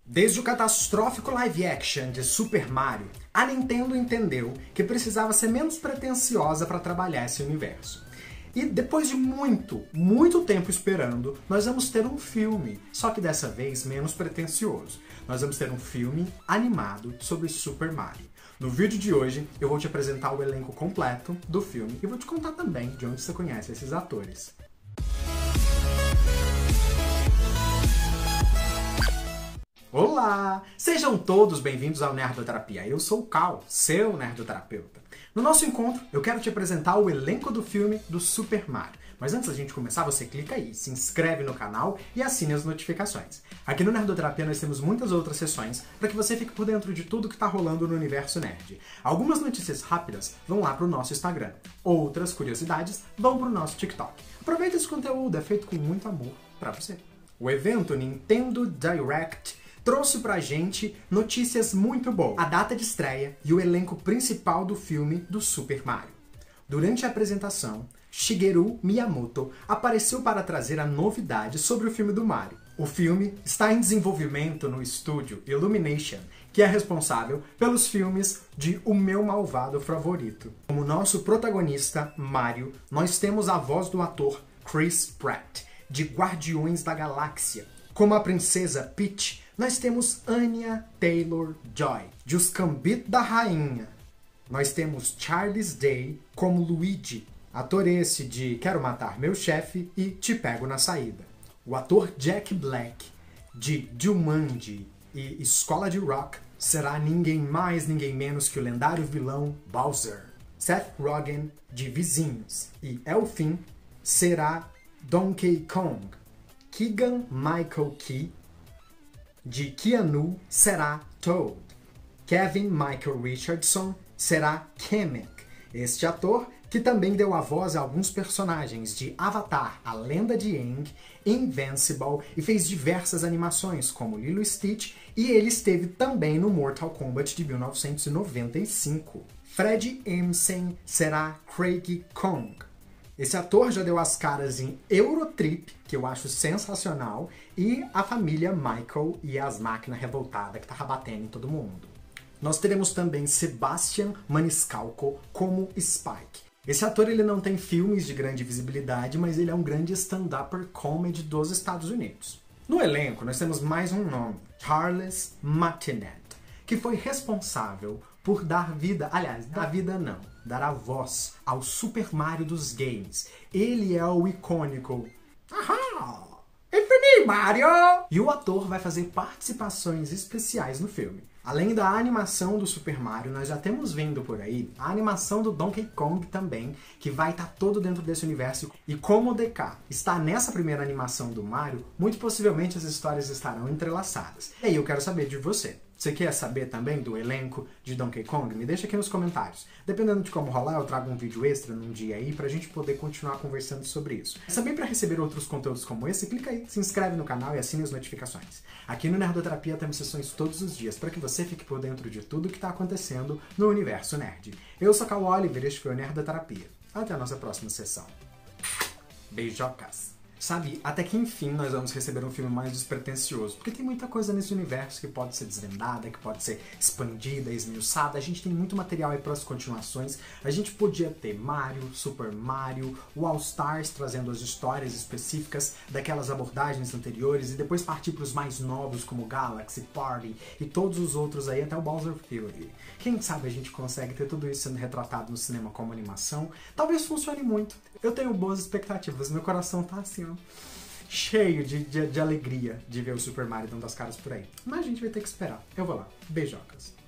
Desde o catastrófico live action de Super Mario, a Nintendo entendeu que precisava ser menos pretensiosa para trabalhar esse universo. E depois de muito tempo esperando, nós vamos ter um filme, só que dessa vez menos pretensioso. Nós vamos ter um filme animado sobre Super Mario. No vídeo de hoje, eu vou te apresentar o elenco completo do filme e vou te contar também de onde você conhece esses atores. Olá! Sejam todos bem-vindos ao Nerdoterapia. Eu sou o Cal, seu nerdoterapeuta. No nosso encontro, eu quero te apresentar o elenco do filme do Super Mario. Mas antes da gente começar, você clica aí, se inscreve no canal e assine as notificações. Aqui no Nerdoterapia nós temos muitas outras sessões para que você fique por dentro de tudo que está rolando no universo nerd. Algumas notícias rápidas vão lá para o nosso Instagram. Outras curiosidades vão para o nosso TikTok. Aproveita esse conteúdo, é feito com muito amor para você. O evento Nintendo Direct trouxe pra gente notícias muito boas, a data de estreia e o elenco principal do filme do Super Mario. Durante a apresentação, Shigeru Miyamoto apareceu para trazer a novidade sobre o filme do Mario. O filme está em desenvolvimento no estúdio Illumination, que é responsável pelos filmes de O Meu Malvado Favorito. Como nosso protagonista, Mario, nós temos a voz do ator Chris Pratt, de Guardiões da Galáxia. Como a princesa Peach, nós temos Anya Taylor-Joy, de Os Gambito da Rainha. Nós temos Charles Day como Luigi, ator esse de Quero Matar Meu Chefe e Te Pego na Saída. O ator Jack Black, de Jumanji e Escola de Rock, será ninguém mais, ninguém menos que o lendário vilão Bowser. Seth Rogen, de Vizinhos e Elfin, será Donkey Kong. Keegan-Michael Key, de Keanu, será Toad. Kevin Michael Richardson será Kamek, este ator que também deu a voz a alguns personagens de Avatar, A Lenda de Aang, Invincible e fez diversas animações, como Lilo e Stitch, e ele esteve também no Mortal Kombat de 1995. Fred Emsen será Craig Kong. Esse ator já deu as caras em Eurotrip, que eu acho sensacional, e A Família Michael e as Máquinas Revoltadas, que tá batendo em todo mundo. Nós teremos também Sebastian Maniscalco como Spike. Esse ator ele não tem filmes de grande visibilidade, mas ele é um grande stand-upper comedy dos Estados Unidos. No elenco, nós temos mais um nome, Charles Martinet, que foi responsável por dar vida, aliás, dar vida não, dar a voz ao Super Mario dos games. Ele é o icônico "Ahá! It's me, Mario!" E o ator vai fazer participações especiais no filme. Além da animação do Super Mario, nós já temos vindo por aí a animação do Donkey Kong também, que vai estar todo dentro desse universo. E como o DK está nessa primeira animação do Mario, muito possivelmente as histórias estarão entrelaçadas. E aí eu quero saber de você. Você quer saber também do elenco de Donkey Kong? Me deixa aqui nos comentários. Dependendo de como rolar, eu trago um vídeo extra num dia aí pra gente poder continuar conversando sobre isso. Também para receber outros conteúdos como esse, clica aí, se inscreve no canal e assine as notificações. Aqui no Nerdoterapia temos sessões todos os dias para que você fique por dentro de tudo que está acontecendo no universo nerd. Eu sou Cal Oliver e este foi o Nerdoterapia. Até a nossa próxima sessão. Beijocas! Sabe, até que enfim nós vamos receber um filme mais despretensioso, porque tem muita coisa nesse universo que pode ser desvendada, que pode ser expandida, esmiuçada. A gente tem muito material aí para as continuações. A gente podia ter Mario, Super Mario, o All Stars trazendo as histórias específicas daquelas abordagens anteriores e depois partir para os mais novos como Galaxy, Party e todos os outros aí, até o Bowser Fury. Quem sabe a gente consegue ter tudo isso sendo retratado no cinema como animação? Talvez funcione muito. Eu tenho boas expectativas, meu coração tá assim, ó, cheio de alegria de ver o Super Mario dando as caras por aí. Mas a gente vai ter que esperar. Eu vou lá. Beijocas.